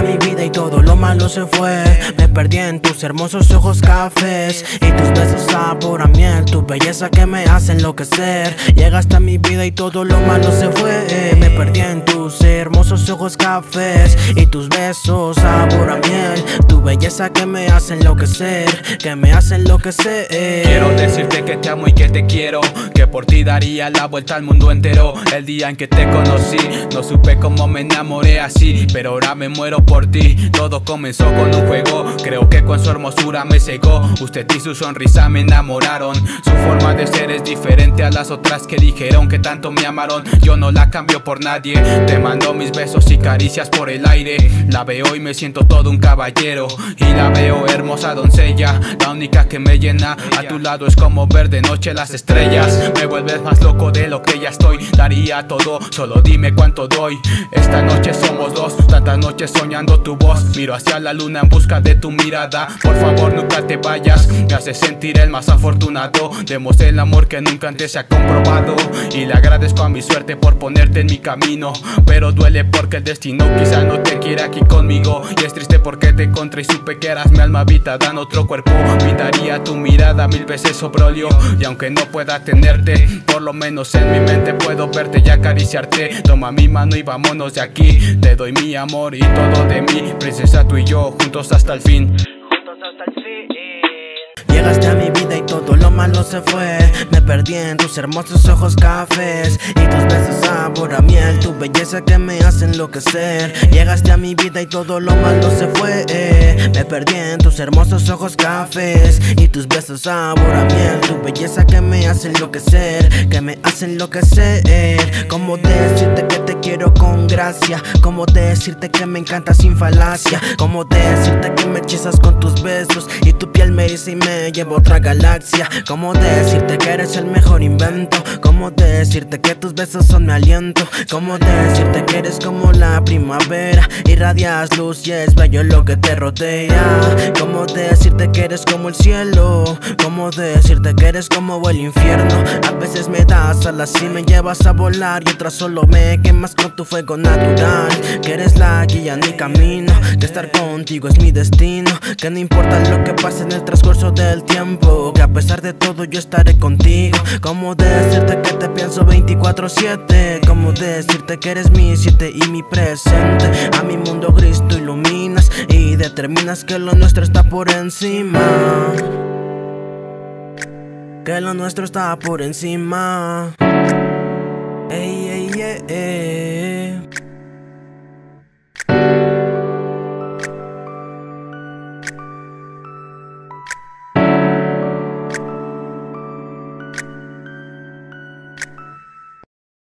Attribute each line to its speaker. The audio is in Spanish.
Speaker 1: mi vida y todo lo malo se fue. Me perdí en tus hermosos ojos cafés y tus besos sabor a miel, tu belleza que me hace enloquecer. Llegaste a mi vida y todo lo malo se fue. Me perdí en tus hermosos ojos cafés y tus besos sabor a miel, tu belleza que me hace enloquecer, que me hace enloquecer.
Speaker 2: Quiero decirte que te amo y que te quiero, que por ti daría la vuelta al mundo entero. El día en que te conocí, no supe cómo me enamoré así, pero ahora me muero por ti. Todo comenzó con un juego, creo que con su hermosura me cegó. Usted y su sonrisa me enamoraron. Su forma de ser es diferente a las otras que dijeron que tanto me amaron. Yo no la cambio por nadie. Te mando mis besos y caricias por el aire. La veo y me siento todo un caballero, y la veo hermosa doncella, la única que me llena. A tu lado es como ver de noche las estrellas. Me vuelves más loco de lo que ya estoy. Daría todo, solo dime cuánto doy. Esta noche somos dos, tantas noches soñando tu voz. Miro hacia la luna en busca de tu mirada. Por favor nunca te vayas, me hace sentir el más afortunado. Demos el amor que nunca antes se ha comprobado, y le agradezco a mi suerte por ponerte en mi camino. Pero duele porque el destino quizá no te quiere aquí conmigo, y es triste porque te encontré y supe que eras mi alma habitada en otro cuerpo. Pintaría tu mirada 1000 veces sobre óleo, y aunque no pueda tenerte, por lo menos en mi mente puedo verte y acariciarte. Toma mi mano y vámonos de aquí. Te doy mi amor y todo de mí, princesa, tú y yo juntos hasta el fin.
Speaker 1: Llegaste a mi vida y todo lo malo se fue. Me perdí en tus hermosos ojos cafés y tus besos sabor a miel, tu belleza que me hace enloquecer. Llegaste a mi vida y todo lo malo se fue. Me perdí en tus hermosos ojos cafés y tus besos sabor a miel, tu belleza que me hace enloquecer, que me hace enloquecer. Cómo decirte que te quiero con gracia, cómo decirte que me encanta sin falacia, cómo decirte que me hechizas con tus besos y tu piel me dice y me llevo a otra galaxia. Cómo decirte que eres el mejor invento, cómo decirte que tus besos son mi aliento, cómo decirte que eres como la primavera, irradias luz y es bello lo que te rodea. Cómo decirte que eres como el cielo, cómo decirte que eres como el infierno. A veces me das alas y me llevas a volar, y otras solo me quemas con tu fuego natural. Que eres la guía en mi camino, que estar contigo es mi destino, que no importa lo que pase en el transcurso del tiempo, que a pesar de todo yo estaré contigo. Cómo decirte que te pienso 24/7, cómo decirte que eres mi 7 y mi presente. A mi mundo gris tú iluminas y determinas que lo nuestro está por encima, que lo nuestro está por encima. Ey, ey, ey, ey.